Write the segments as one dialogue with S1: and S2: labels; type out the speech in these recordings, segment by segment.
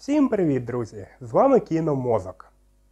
S1: Всім привіт, друзі! З вами Кіномозок.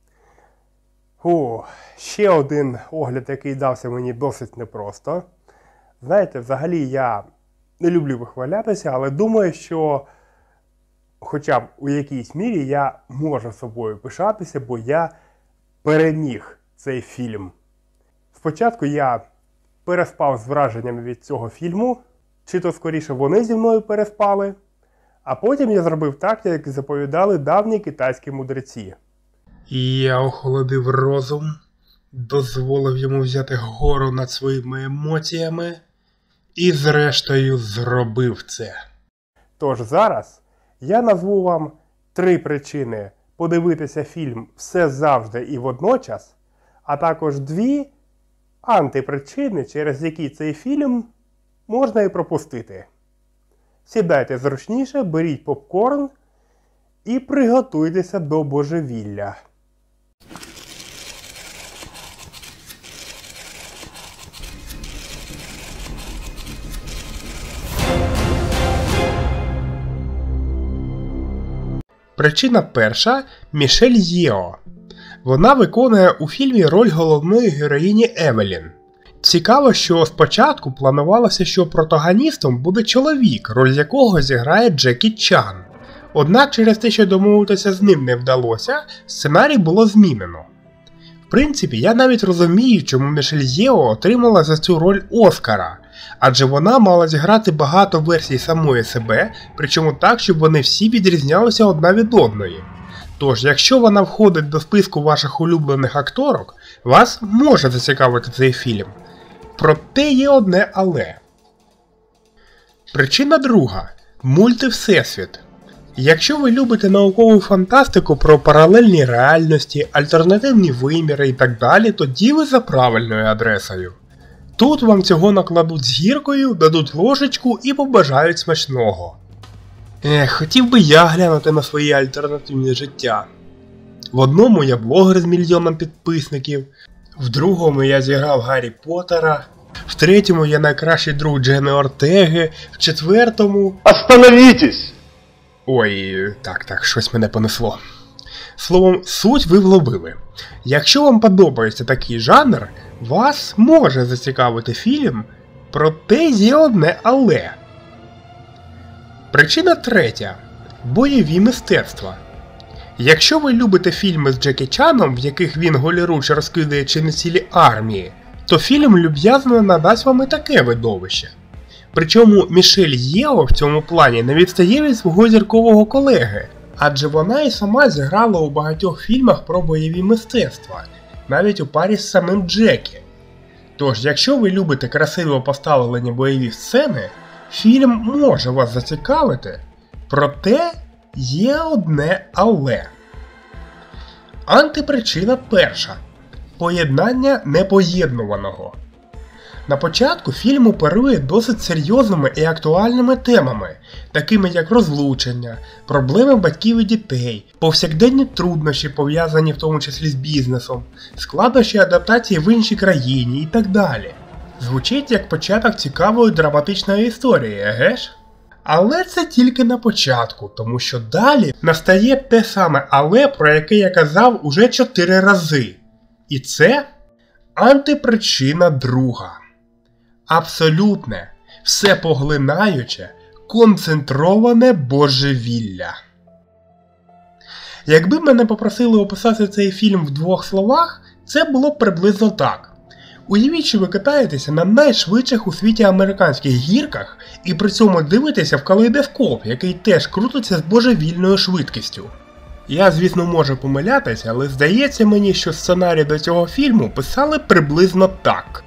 S1: Ще один огляд, який дався мені досить непросто. Знаєте, взагалі я не люблю вихвалятися, але думаю, що хоча б у якійсь мірі я можу собою пишатися, бо я переміг цей фільм. Спочатку я переспав з враженнями від цього фільму, чи то скоріше вони зі мною переспали. А потім я зробив так, як заповідали давні китайські мудреці.
S2: Я охолодив розум, дозволив йому взяти гору над своїми емоціями і зрештою зробив це.
S1: Тож зараз я назву вам 3 причини подивитися фільм «Все завжди і водночас», а також 2 антипричини, через які цей фільм можна і пропустити. Сідайте зручніше, беріть попкорн і приготуйтеся до божевілля.
S2: Причина перша – Мішель Єо. Вона виконує у фільмі роль головної героїні Евелін. Цікаво, що спочатку планувалося, що протагоністом буде чоловік, роль якого зіграє Джекі Чан. Однак через те, що домовитися з ним не вдалося, сценарій було змінено. В принципі, я навіть розумію, чому Мішель Єо отримала за цю роль Оскара, адже вона мала зіграти багато версій самої себе, причому так, щоб вони всі відрізнялися одна від одної. Тож, якщо вона входить до списку ваших улюблених акторок, вас може зацікавити цей фільм. Проте є одне але. Причина друга – мультивсесвіт. Якщо ви любите наукову фантастику про паралельні реальності, альтернативні виміри і так далі, тоді ви за правильною адресою. Тут вам цього накладуть з гіркою, дадуть ложечку і побажають смачного. Хотів би я глянути на своє альтернативне життя. В одному я блогер з 1 мільйоном підписників, в другому я зіграв Гаррі Поттера, в третьому я найкращий друг Дженни Ортеги, в четвертому...
S3: Остановітесь!
S2: Ой, так, щось мене понесло. Словом, суть ви вловили. Якщо вам подобається такий жанр, вас може зацікавити фільм, проте є одне але. Причина третя – бойові мистецтва. Якщо ви любите фільми з Джекі Чаном, в яких він голіруч розкидає чи не цілі армії, то фільм люб'язно надасть вам і таке видовище. Причому Мішель Єо в цьому плані не відстає від свого зіркового колеги, адже вона і сама зіграла у багатьох фільмах про бойові мистецтва, навіть у парі з самим Джекі. Тож, якщо ви любите красиво поставлені бойові сцени, фільм може вас зацікавити, проте є одне але. Антипричина перша – поєднання непоєднуваного. На початку фільм оперує досить серйозними і актуальними темами, такими як розлучення, проблеми батьків і дітей, повсякденні труднощі, пов'язані в тому числі з бізнесом, складнощі адаптації в іншій країні і так далі. Звучить як початок цікавої драматичної історії, еге ж? Але це тільки на початку, тому що далі настає те саме але, про яке я казав уже 4 рази. І це антипричина друга. Абсолютне, всепоглинаюче, концентроване божевілля. Якби мене попросили описати цей фільм в 2 словах, це було б приблизно так. Уявіть, що ви катаєтеся на найшвидших у світі американських гірках і при цьому дивитеся в калейдоскоп, який теж крутиться з божевільною швидкістю. Я, звісно, можу помилятися, але здається мені, що сценарій до цього фільму писали приблизно так.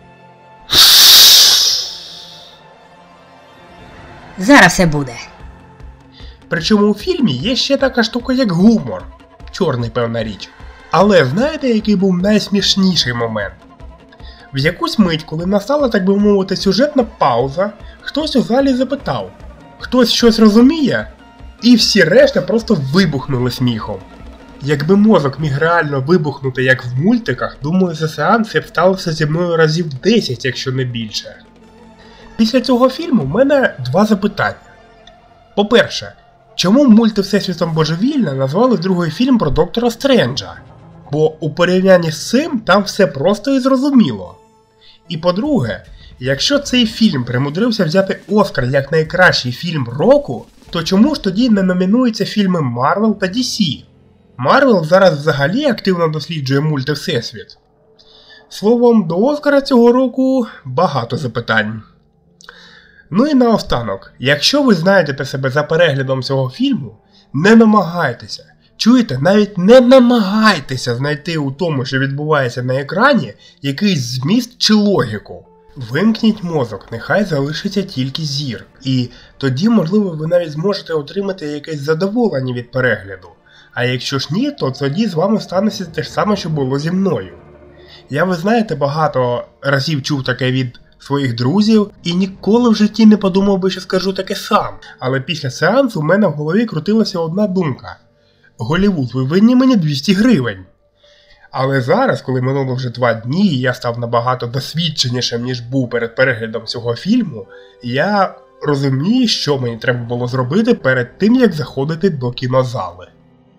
S4: Зараз все буде.
S2: Причому у фільмі є ще така штука, як гумор. Чорний, певна річ. Але знаєте, який був найсмішніший момент? В якусь мить, коли настала, так би мовити, сюжетна пауза, хтось у залі запитав, хтось щось розуміє? І всі решта просто вибухнули сміхом. Якби мозок міг реально вибухнути, як в мультиках, думаю, за сеанс це б сталося зі мною разів 10, якщо не більше. Після цього фільму в мене 2 запитання. По-перше, Чому мультивсесвітом Божевільна назвали другий фільм про Доктора Стренджа? Бо у порівнянні з цим там все просто і зрозуміло. І по-друге, якщо цей фільм примудрився взяти Оскар як найкращий фільм року, то чому ж тоді не номінуються фільми Marvel та DC? Marvel зараз взагалі активно досліджує мультивсесвіт. Словом, до Оскара цього року багато запитань. Ну і наостанок, якщо ви знайдете себе за переглядом цього фільму, не намагайтеся, чуєте, навіть не намагайтеся знайти у тому, що відбувається на екрані, якийсь зміст чи логіку. Вимкніть мозок, нехай залишиться тільки зір. І тоді, можливо, ви навіть зможете отримати якесь задоволення від перегляду. А якщо ж ні, то тоді з вами станеться те ж саме, що було зі мною. Я, ви знаєте, багато разів чув таке від своїх друзів і ніколи в житті не подумав би, що скажу таке сам. Але після сеансу в мене в голові крутилася одна думка. Голлівуд, ви винні мені 200 гривень. Але зараз, коли минуло вже 2 дні і я став набагато досвідченішим, ніж був перед переглядом цього фільму, я розумію, що мені треба було зробити перед тим, як заходити до кінозали.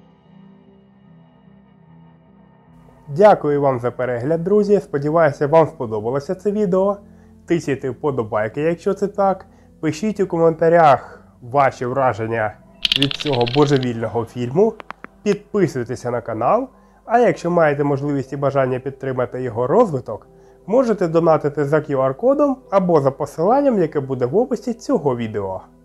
S1: Дякую вам за перегляд, друзі. Сподіваюся, вам сподобалося це відео. Тисяйте вподобайки, якщо це так. Пишіть у коментарях ваші враження від цього божевільного фільму. Підписуйтеся на канал. А якщо маєте можливість і бажання підтримати його розвиток, можете донатити за QR-кодом або за посиланням, яке буде в описі цього відео.